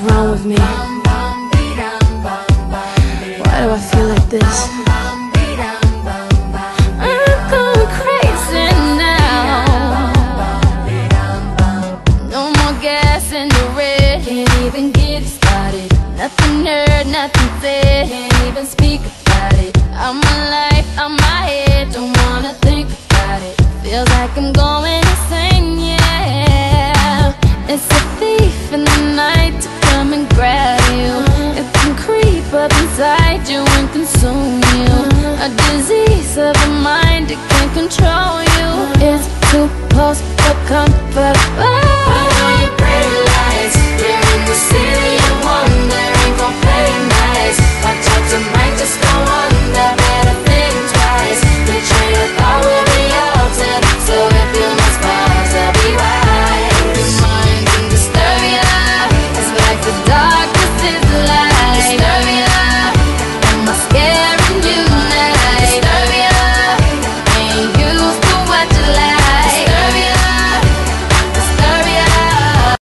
wrong with me? Why do I feel like this? I'm going crazy now. No more gas in the red. Can't even get started. Nothing heard, nothing said. Can't even speak about it. I'm my life, I'm my head. Don't wanna think about it. Feels like I'm going insane, yeah. It's a thief in the night to come and grab you. It can creep up inside you and consume you. A disease of the mind, it can't control